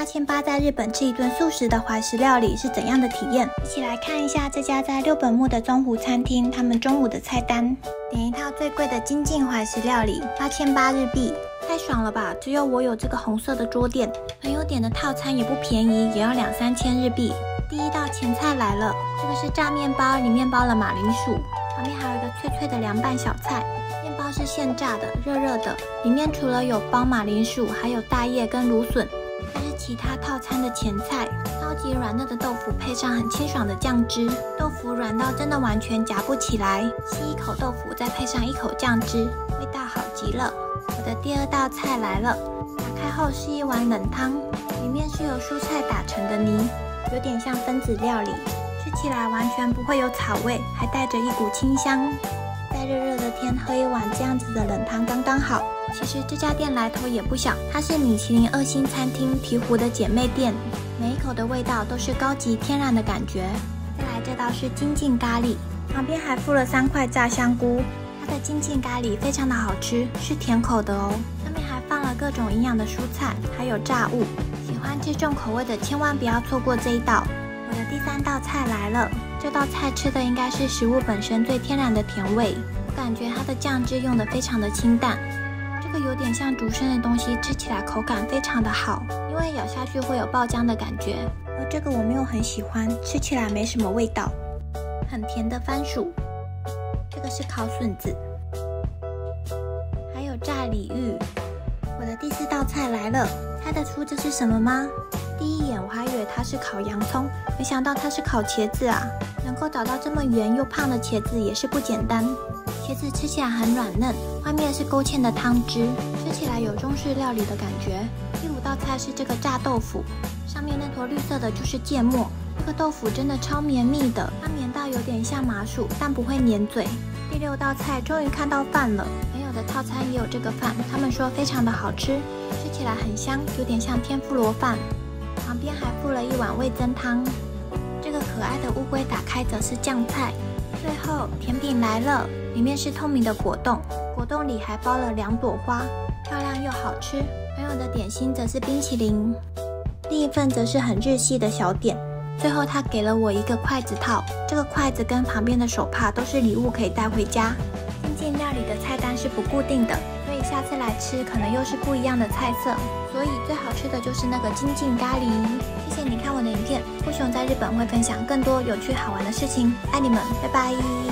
8800在日本吃一顿素食的怀石料理是怎样的体验？一起来看一下这家在六本木的中湖餐厅，他们中午的菜单。点一套最贵的精进怀石料理，8008日币，太爽了吧！只有我有这个红色的桌垫。朋友点的套餐也不便宜，也要2-3千日币。第一道前菜来了，这个是炸面包，里面包了马铃薯，旁边还有一个脆脆的凉拌小菜。面包是现炸的，热热的，里面除了有包马铃薯，还有大叶跟芦笋。这是其他套餐的前菜，超级软嫩的豆腐配上很清爽的酱汁，豆腐软到真的完全夹不起来，吸一口豆腐再配上一口酱汁，味道好极了。我的第二道菜来了，打开后是一碗冷汤，里面是由蔬菜打成的泥，有点像分子料理，吃起来完全不会有草味，还带着一股清香。在热热的天喝一碗这样子的冷汤刚刚好。其实这家店来头也不小，它是米其林2星餐厅鹈鹕的姐妹店，每一口的味道都是高级天然的感觉。再来这道是精进咖喱，旁边还附了3块炸香菇。它的精进咖喱非常的好吃，是甜口的哦，上面还放了各种营养的蔬菜，还有炸物。喜欢吃重口味的千万不要错过这一道。我的第3道菜来了，这道菜吃的应该是食物本身最天然的甜味，我感觉它的酱汁用得非常的清淡。这个有点像竹笙的东西，吃起来口感非常的好，因为咬下去会有爆浆的感觉。而这个我没有很喜欢，吃起来没什么味道。很甜的番薯，这个是烤笋子，还有炸鲤鱼。我的第4道菜来了，猜得出这是什么吗？第一眼我还以为它是烤洋葱，没想到它是烤茄子啊！能够找到这么圆又胖的茄子也是不简单。茄子吃起来很软嫩，外面是勾芡的汤汁，吃起来有中式料理的感觉。第5道菜是这个炸豆腐，上面那坨绿色的就是芥末。这个豆腐真的超绵密的，它绵到有点像麻薯，但不会粘嘴。第6道菜终于看到饭了，朋友的套餐也有这个饭，他们说非常的好吃，吃起来很香，有点像天妇罗饭。旁边还附了一碗味噌汤。这个可爱的乌龟打开则是酱菜。最后甜品来了，里面是透明的果冻，果冻里还包了2朵花，漂亮又好吃。朋友的点心则是冰淇淋，另一份则是很日系的小点。最后他给了我一个筷子套，这个筷子跟旁边的手帕都是礼物，可以带回家。精进料理的菜单是不固定的，所以下次来吃可能又是不一样的菜色，所以最好吃的就是那个精进咖喱。谢谢你看我的影片，布熊在日本会分享更多有趣好玩的事情，爱你们，拜拜。